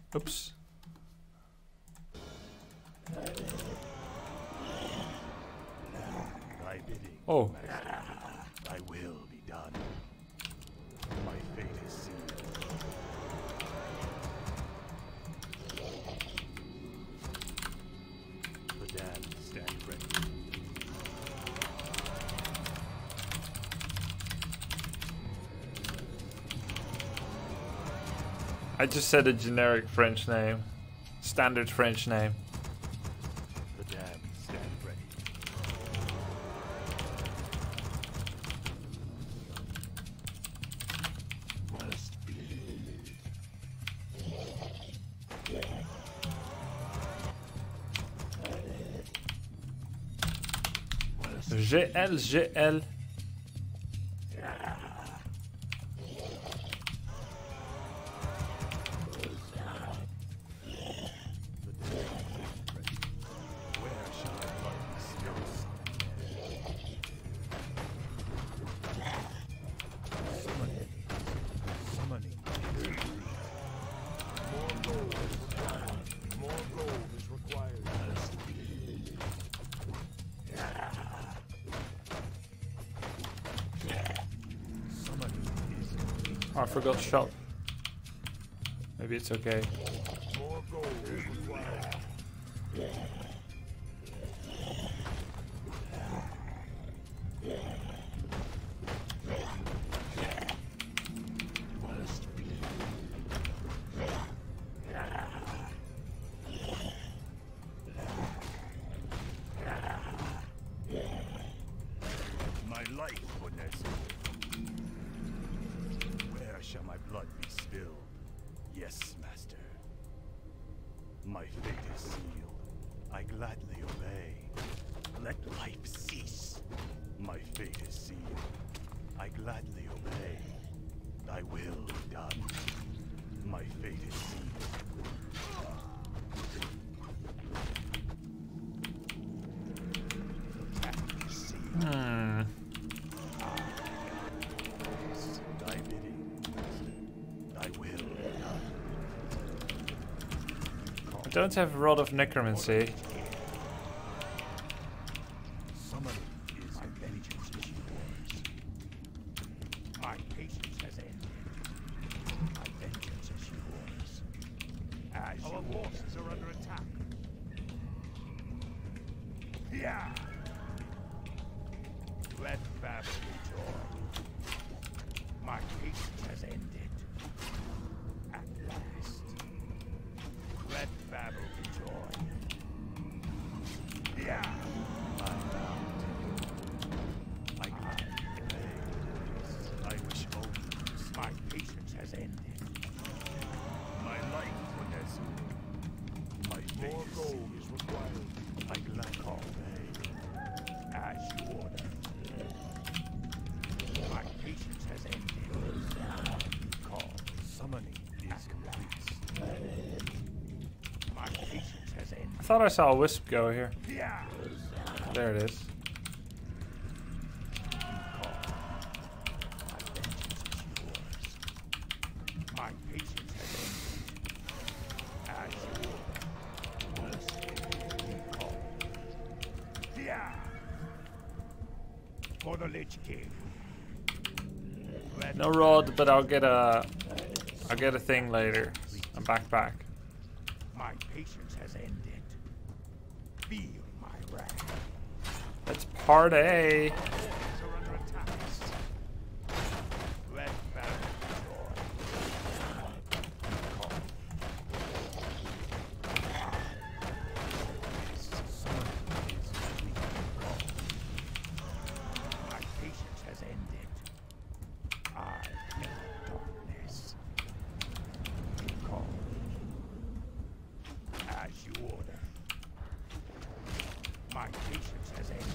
Oops. Thy bidding, Oh. Master. Thy will be done. My fate is sealed. The damned stand ready. I just said a generic French name. Standard French name. The damned stand ready. Must be. GL, GL. Oh, I forgot shop. Maybe it's okay. More gold is required. My life for Nessie. Where shall my blood be spilled? Yes, master. My fate is sealed. I gladly obey. Let life cease. My fate is sealed. I gladly obey. Thy will be done. My fate is sealed. Thy bidding, master. Thy will be done. I don't have Rod of Necromancy. Summoning is my vengeance is yours. My patience has ended. My vengeance is yours. As our forces are under attack. Yeah. Let battle be joy. My patience has ended. At last. Let battle be joy. Yeah. I bow to you. I obey. I wish only my patience has ended. My life for Nezu. My fate is required. I gladly obey. As you order. My patience has ended. Call. Summoning is complete. My patience has ended. I thought I saw a wisp go here. Yeah. There it is. Call. My vengeance is yours. My patience has ended. As you order. Call. Yeah. For the Lich King. No rod, but I'll get a thing later. A backpack. My patience has ended. Feel my wrath. Let's party. Are under attack. Let battle be joy. Call. My patience has ended. I am darkness. Call. As you order. My patience has ended.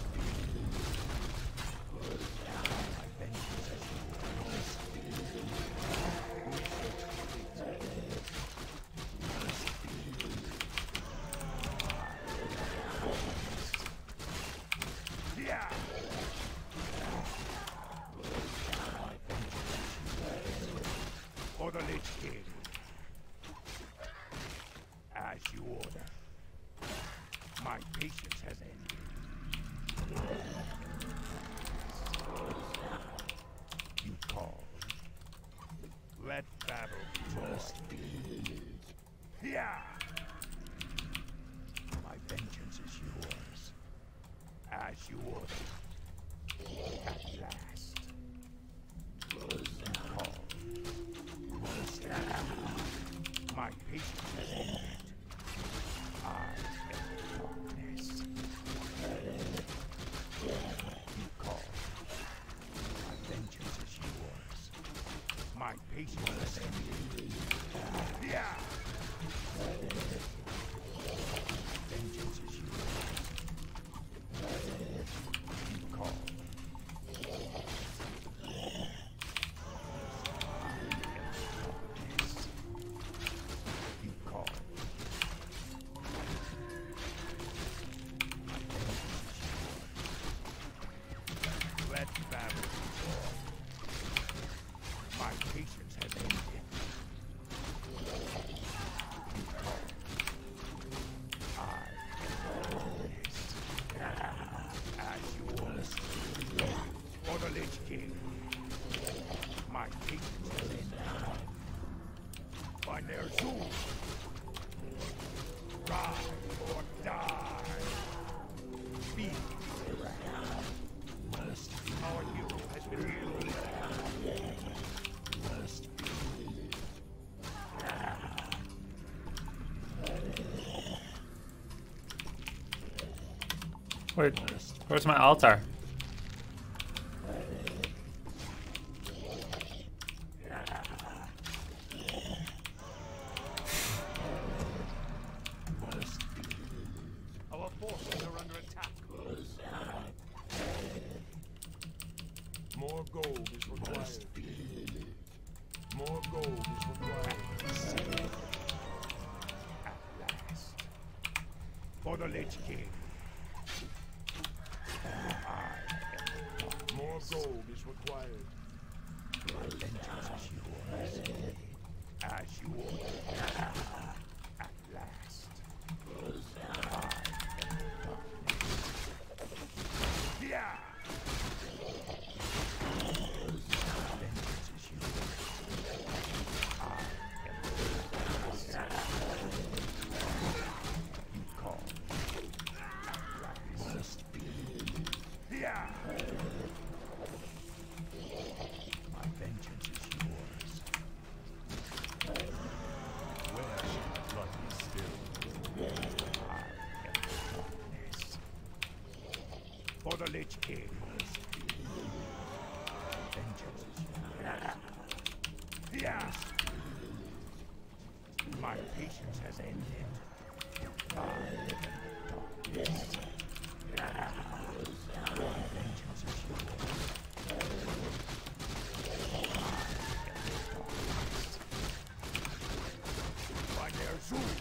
My vengeance has yours. Yeah. For the Lich King. As you order. My patience has ended. You call. Let battle be. Yeah. My vengeance is yours. As you order. At last. You call. My patience has ended. I am darkness. You call. My vengeance is yours. My patience has ended. Yeah. Vengeance is yours. You call. Wait, where's my altar? Our forces are under attack. More gold is required. More gold is required. At last. For the Lich King. More gold is required. My vengeance is yours. As you order. At last. Yeah. Vengeance is yours. You call. At last. Yeah. My vengeance is yours. Where shall the blood be spilled? I am darkness. For the Lich King. Vengeance is yours. Yes. My patience has ended. I am darkness. Vengeance is yours. By their zoom.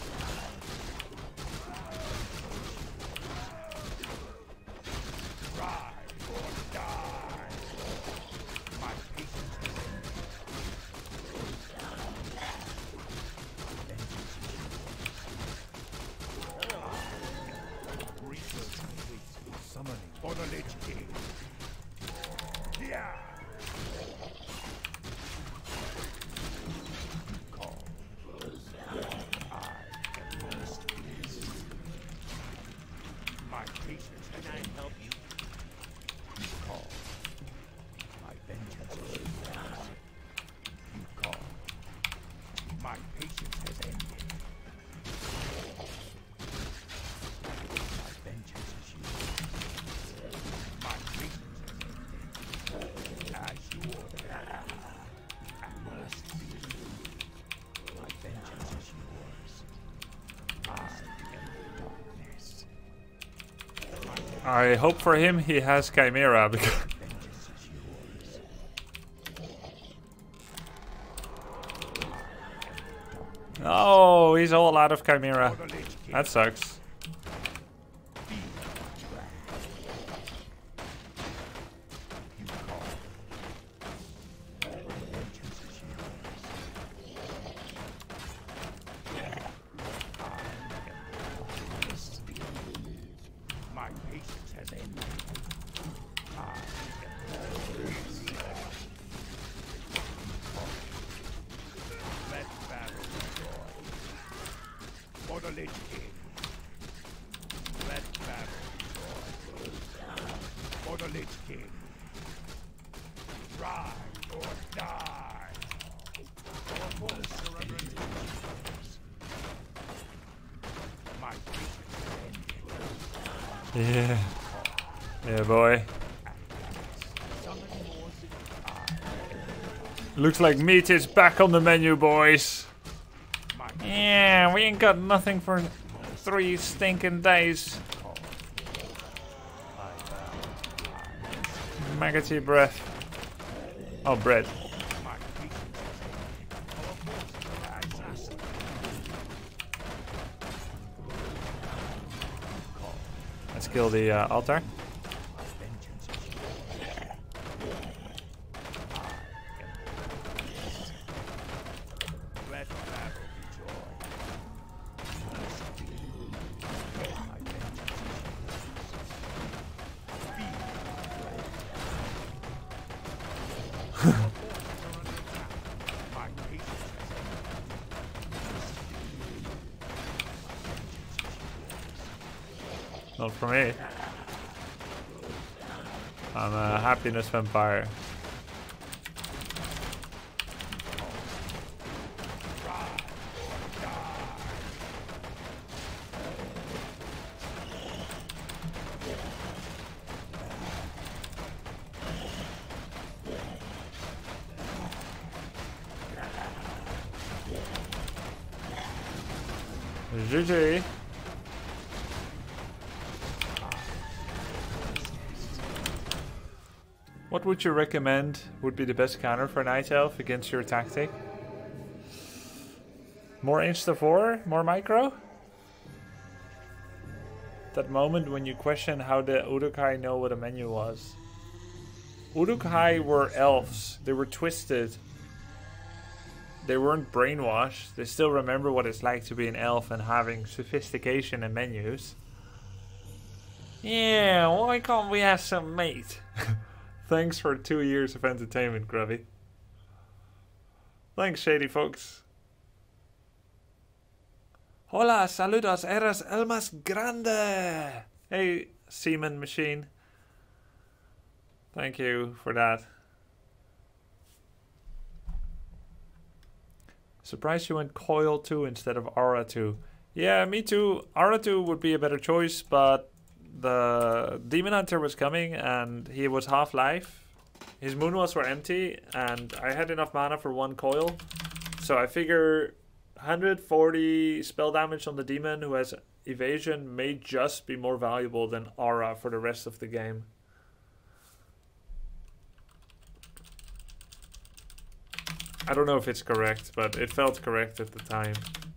Ride or die. My patience has ended. Vengeance is yours. Research complete. Summoning for the Lich King. Yeah. Call. I am lost. My patience has ended. Help you. You call. My vengeance is yours. You call. My patience has ended. My vengeance is yours. My patience has ended. As you order. At last. My vengeance is yours. I am darkness. I hope for him he has Chimera because Vengeance is yours. oh, he's all out of Chimera. For the Lich King. That sucks. You call. Vengeance is yours. I My patience has ended. Let battle be joy. For the Lich King. Let battle be joy. For the Lich King. Rise or die. Our forces are under attack. My patience has ended. Yeah. Yeah, boy. Looks like meat is back on the menu, boys. Yeah, we ain't got nothing for 3 stinking days. Maggoty breath. Oh, bread. Let's kill the altar. Not for me. I'm a happiness vampire. GG. What would you recommend would be the best counter for Night Elf against your tactic? More insta-4? More micro? That moment when you question how the Uruk-hai know what a menu was. Uruk-hai were elves. They were twisted. They weren't brainwashed. They still remember what it's like to be an elf and having sophistication and menus. Yeah, why can't we have some meat? Thanks for 2 years of entertainment, Grubby. Thanks, shady folks. Hola, saludos, eres el más grande. Hey, seaman machine. Thank you for that. Surprised you went Coil 2 instead of Aura 2. Yeah, me too. Aura 2 would be a better choice, but the Demon Hunter was coming and he was half-life. His moon walls were empty and I had enough mana for 1 coil. So I figure 140 spell damage on the demon who has evasion may just be more valuable than Aura for the rest of the game. I don't know if it's correct, but it felt correct at the time.